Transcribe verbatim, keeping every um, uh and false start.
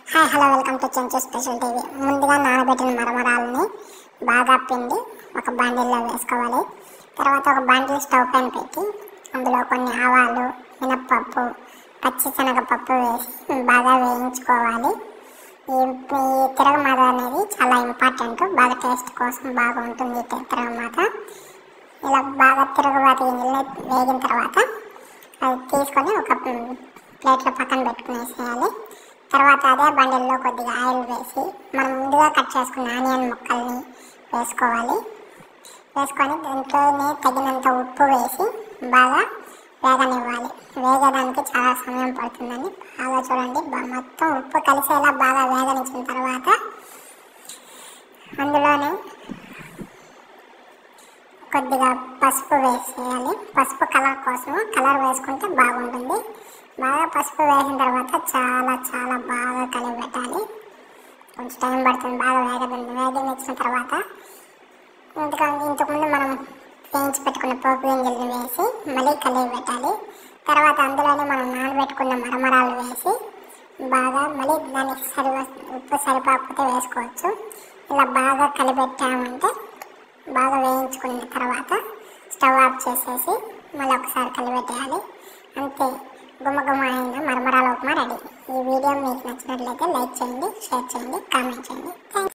Hi hello welcome to Chenchu special TV. ముందుగా నానబెట్టిన మరమరాలని బాగా పిండి ఒక బాండిల్లో వేసుకోవాలి. తర్వాత ఒక బాండిల్ స్టవ్ పైన పెట్టి అందులో కొన్ని ఆవాలు, మినప్పప్పు, పచ్చి శనగపప్పు వేసి బాగా వేయించుకోవాలి. ఈ తిరగమాత అనేది చాలా ఇంపార్టెంట్, బాగా టేస్ట్ కోసం బాగా ఉంటుంది తిరగమాత. ఇలా బాగా తిరగమాత వేగిన తర్వాత అది తీసుకొని ఒక ప్లేట్లో పక్కన పెట్టుకునేసేయాలి. తర్వాత అదే బండిల్లో కొద్దిగా ఆయిల్ వేసి మనం ముందుగా కట్ చేసుకున్న ఆనియన్ ముక్కల్ని వేసుకోవాలి. వేసుకొని దాంట్లోనే తగినంత ఉప్పు వేసి బాగా వేగనివ్వాలి. వేగడానికి చాలా సమయం పడుతుందని బాగా చూడండి. మొత్తం ఉప్పు కలిసేలా బాగా వేగనిచ్చిన తర్వాత అందులోనే కొద్దిగా పసుపు వేసేయాలి. పసుపు కలర్ కోసం, కలర్ వేసుకుంటే బాగుంటుంది. బాగా పసుపు వేసిన తర్వాత చాలా చాలా బాగా కలిపెట్టాలి. కొంచెం టైం పడుతుంది, బాగా వేగదండి. వేగనిచ్చిన తర్వాత ఇంతకు ఇంతకుముందు మనం వేయించి పెట్టుకున్న పోపు గింజలను వేసి మళ్ళీ కలిపి పెట్టాలి. తర్వాత అందులోనే మనం నానబెట్టుకున్న మరమరాలు వేసి బాగా మళ్ళీ దానికి సరి ఉప్పు సరిపోకపోతే వేసుకోవచ్చు. ఇలా బాగా కలిపెట్టామంటే బాగా వేయించుకున్న తర్వాత స్టవ్ ఆఫ్ చేసేసి మళ్ళీ ఒకసారి కలిపెట్టేయాలి. అంతే, గుమగుమ అయిన మరమరాల ఉప్మా రెడీ. ఈ వీడియో మీకు నచ్చినట్లయితే లైక్ చేయండి, షేర్ చేయండి, కామెంట్ చేయండి. థ్యాంక్స్.